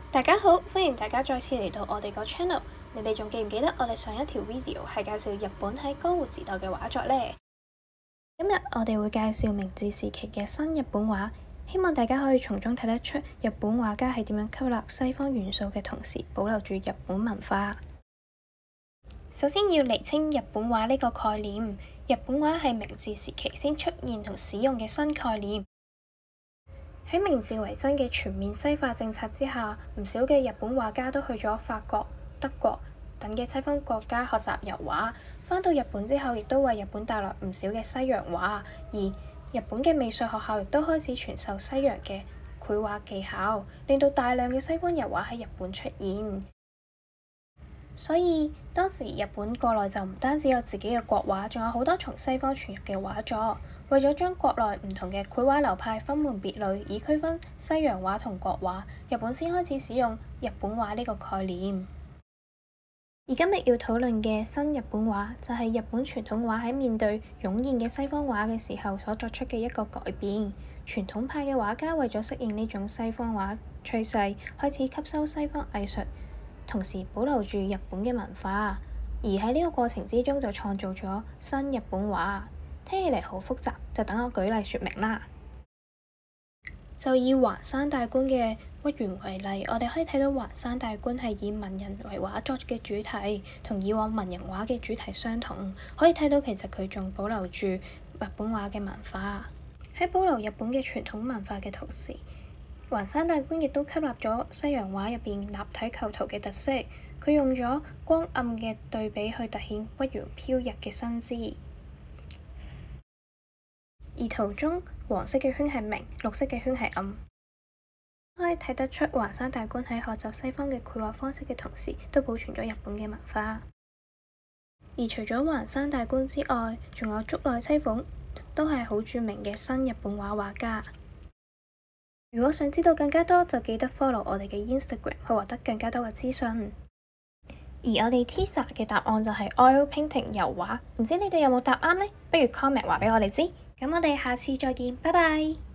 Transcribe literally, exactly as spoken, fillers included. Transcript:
大家好，歡迎大家再次嚟到我哋個 channel。你哋仲記唔記得我哋上一條 video 係介紹日本喺江戶時代嘅畫作呢？今日我哋會介紹明治時期嘅新日本畫，希望大家可以從中睇得出日本畫家係點樣吸納西方元素嘅同時，保留住日本文化。首先要釐清日本畫呢個概念，日本畫係明治時期先出現同使用嘅新概念。喺明治維新嘅全面西化政策之下，唔少嘅日本畫家都去咗法國、德國等嘅西方國家學習油畫。返到日本之後，亦都為日本帶來唔少嘅西洋畫，而日本嘅美術學校亦都開始傳授西洋嘅繪畫技巧，令到大量嘅西方油畫喺日本出現。所以當時日本國內就唔單止有自己嘅國畫，仲有好多從西方傳入嘅畫作。為咗將國內唔同嘅繪畫流派分門別類，以區分西洋畫同國畫，日本先開始使用日本畫呢個概念。而今日要討論嘅新日本畫，就係日本傳統畫喺面對湧現嘅西方畫嘅時候所作出嘅一個改變。傳統派嘅畫家為咗適應呢種西方畫趨勢，開始吸收西方藝術，同時保留住日本嘅文化。而喺呢個過程之中就創造咗新日本畫。聽起嚟好複雜，就等我舉例說明啦。就以橫山大觀嘅屈原為例，我哋可以睇到橫山大觀係以文人為畫作嘅主題，同以往文人畫嘅主題相同。可以睇到其實佢仲保留住日本畫嘅文化。喺保留日本嘅傳統文化嘅同時，橫山大觀亦都吸納咗西洋畫入邊立體構圖嘅特色。佢用咗光暗嘅對比去凸顯屈原飄逸嘅身姿。而圖中黃色嘅圈係明，綠色嘅圈係暗，可以睇得出橫山大觀喺學習西方嘅繪畫方式嘅同時，都保存咗日本嘅文化。而除咗橫山大觀之外，仲有竹內棲鳳，都係好著名嘅新日本畫畫家。如果想知道更加多，就記得 follow 我哋嘅 Instagram 去獲得更加多嘅資訊。而我哋 Tisa 嘅答案就係 oil painting 油畫，唔知你哋有冇答啱呢？不如 comment 話俾我哋知。咁我哋下次再見，拜拜。